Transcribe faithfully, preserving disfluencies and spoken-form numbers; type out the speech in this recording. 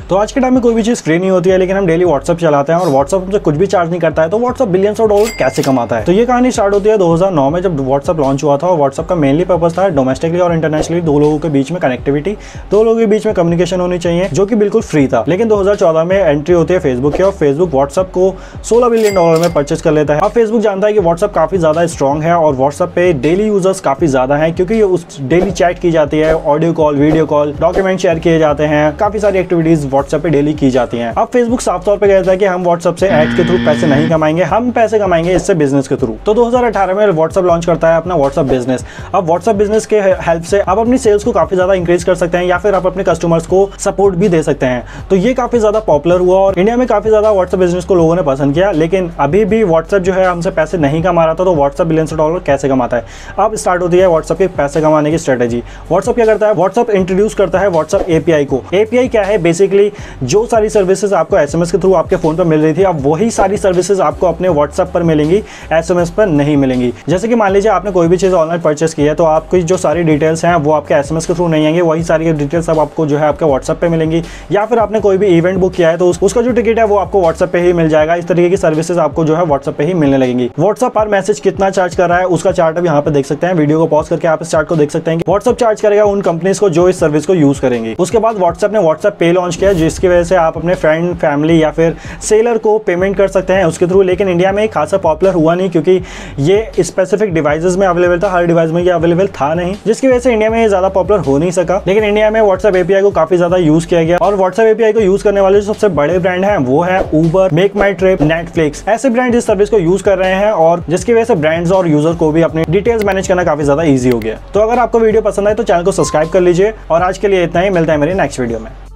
तो आज के टाइम में कोई भी चीज फ्री नहीं होती है, लेकिन हम डेली व्हाट्सएप चलाते हैं और व्हाट्सएप हमसे कुछ भी चार्ज नहीं करता है। तो व्हाट्सएप बिलियंस ऑफ डॉलर कैसे कमाता है? तो ये कहानी स्टार्ट होती है दो हज़ार नौ में, जब व्हाट्सएप लॉन्च हुआ था। और व्हाट्सएप का मेनली पर्पस था डोमेस्टिकली और इंटरनेशनली दो लोगों के बीच में कनेक्टिविटी, दो लोगों के बीच में कम्युनिकेशन होनी चाहिए, जो कि बिल्कुल फ्री था। लेकिन दो हज़ार चौदह में एंट्री होती है फेसबुक की और फेसबुक व्हाट्सएप को सोलह बिलियन डॉलर में परचेस कर लेता है। अब फेसबुक जानता है कि व्हाट्सएप काफी ज्यादा स्ट्रॉन्ग है और व्हाट्सएप पे डेली यूजर्स काफी ज्यादा है, क्योंकि उस डेली चैट की जाती है, audio call, video call, document share किए जाते हैं, काफी सारी एक्टिविटीज व्हाट्सएप पे डेली की जाती हैं। अब फेसबुक साफ तौर पे कहता है कि हम व्हाट्सएप से एड्स के थ्रू पैसे नहीं कमाएंगे, हम पैसे कमाएंगे इससे बिजनेस के थ्रू। तो दो हज़ार अठारह में व्हाट्सएप लॉन्च करता है अपना व्हाट्सएप बिजनेस। अब व्हाट्सएप बिजनेस के हेल्प से आप अपनी सेल्स को काफी ज्यादा इंक्रीज कर सकते हैं या फिर आप अपने कस्टमर्स को सपोर्ट भी दे सकते हैं। तो ये काफी ज्यादा पॉपुलर हुआ और इंडिया में काफी ज्यादा व्हाट्सएप बिजनेस को लोगों ने पसंद किया। लेकिन अभी भी व्हाट्सएप जो है हमसे पैसे नहीं कमा रहा था। तो व्हाट्सएप बिलियंस ऑफ डॉलर कैसे कमाता है? अब स्टार्ट होती है व्हाट्सएप के पैसे कमाने की स्ट्रेटेजी। व्हाट्सएप क्या करता है? व्हाट्सएप इंट्रोड्यूस करता है व्हाट्सएप एपीआई को। एपीआई क्या है? बेसिकली जो सारी सर्विसेज आपको एसएमएस के थ्रू आपके फोन पर मिल रही थी, अब वही सारी सर्विसेज आपको अपने व्हाट्सएप पर मिलेंगी, एसएमएस पर नहीं मिलेंगी। जैसे कि मान लीजिए आपने कोई भी चीज ऑनलाइन परचेस की है, तो आपकी जो सारी डिटेल्स हैं वो आपके एसएमएस के थ्रू नहीं आएंगे, वही सारी डिटेल्स अब आपको जो है आपके व्हाट्सएप पे मिलेंगी। या फिर आपने कोई भी इवेंट बुक किया है तो उस, उसका जो टिकट है वो आपको व्हाट्सएप पे ही मिल जाएगा। इस तरीके की सर्विसेज आपको जो है व्हाट्सएप पे ही मिलने लगेंगी। व्हाट्सएप पर मैसेज कितना चार्ज कर रहा है उसका चार्ट अब यहाँ पे देख सकते हैं। वीडियो को पॉज करके आप इस चार्ट को देख सकते हैं कि व्हाट्सएप चार्ज करेगा उन कंपनीज को जो इस सर्विस को यूज करेंगी। उसके बाद व्हाट्सएप ने व्हाट्सएप पे लॉन्च किया, जिसकी वजह से आप अपने फ्रेंड, फैमिली या फिर सेलर को पेमेंट कर सकते हैं उसके थ्रू। लेकिन इंडिया में खासा पॉपुलर हुआ नहीं, क्योंकि ये स्पेसिफिक डिवाइसेस में अवेलेबल था, हर डिवाइस में ये अवेलेबल था नहीं, जिसकी वजह से इंडिया में ये ज्यादा पॉपुलर हो नहीं सका। लेकिन इंडिया में व्हाट्सएप एपीआई को काफी ज्यादा यूज किया गया और व्हाट्सएप एपीआई को यूज करने वाले जो सबसे बड़े ब्रांड हैं वो है Uber, make my trip, Netflix. ऐसे ब्रांड इस सर्विस को यूज कर रहे हैं और जिसकी वजह से ब्रांड्स और यूजर को भी अपनी डिटेल्स मैनेज करना काफी ज्यादा ईजी हो गया। तो अगर आपको वीडियो पसंद आए तो चैनल को सब्सक्राइब कर लीजिए और आज के लिए इतना ही। मिलता है मेरी नेक्स्ट वीडियो में।